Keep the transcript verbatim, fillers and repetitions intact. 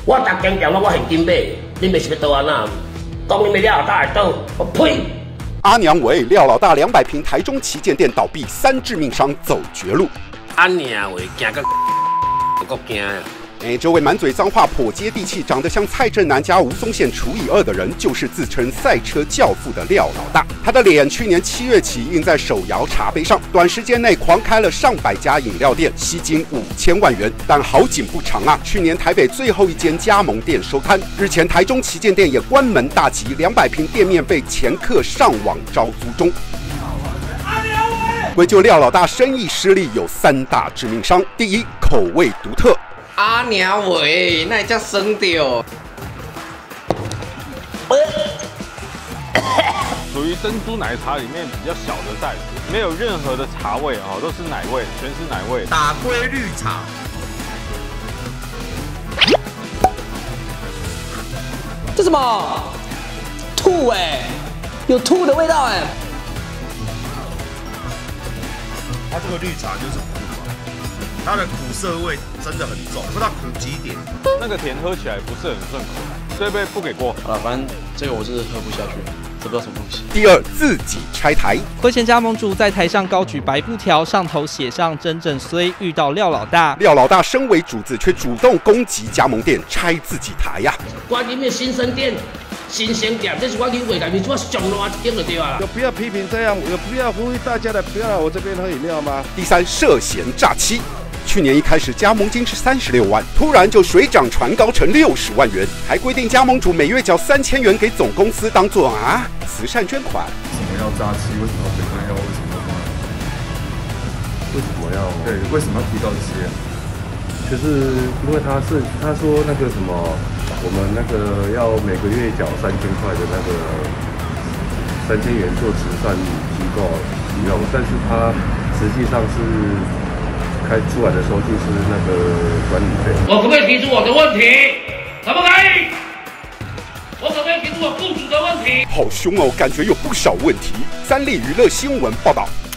我逐间店我现金买，恁卖是要倒安那？讲恁卖廖老大会倒，我呸！ 阿娘为廖老大两百平台中旗舰店倒闭，三致命伤走绝路。 阿娘为惊个，够惊啊！ 哎，这位满嘴脏话、颇接地气、长得像蔡振南加吴宗宪除以二的人，就是自称赛车教父的廖老大。他的脸去年七月起印在手摇茶杯上，短时间内狂开了上百家饮料店，吸金五千万元。但好景不长啊，去年台北最后一间加盟店收摊，日前台中旗舰店也关门大吉，两百平店面被前客上网招租中。 归咎廖老大生意失利有三大致命伤：第一，口味独特。 阿娘喂，那叫生掉。 属于珍珠奶茶里面比较小的 size， 没有任何的茶味哦，都是奶味，全是奶味。 打龟绿茶。 这什么？吐哎、欸，有吐的味道哎、欸。 它这个绿茶就是苦嘛，它的苦涩味真的很重，不知道苦几点。 那个甜喝起来不是很顺口，所以被不给过。 好了，反正这个我是喝不下去，这不知道什么东西。 第二，自己拆台。 亏钱加盟主在台上高举白布条，上头写上“真正衰”，遇到廖老大。 廖老大身为主子，却主动攻击加盟店，拆自己台呀、啊！ 我里面新生店。 新鲜店，这是我去外面做上烂一间就对了。 有必要批评这样，有必要呼吁大家的不要来我这边喝饮料吗？ 第三，涉嫌诈欺。去年一开始加盟金是三十六万，突然就水涨船高成六十万元，还规定加盟主每月缴三千元给总公司当做啊慈善捐款。 为什么要诈欺？为什么要诽谤？要为什么要？为什么要？对，为什么要提到这些？ 就是因为他是他说那个什么。 我们那个要每个月缴三千块的那个三千元做慈善机构使用，但是他实际上是开出来的收据是那个管理费。 我可不可以提出我的问题？可不可以？我可不可以提出我雇主的问题？ 好凶哦，感觉有不少问题。三立娱乐新闻报道。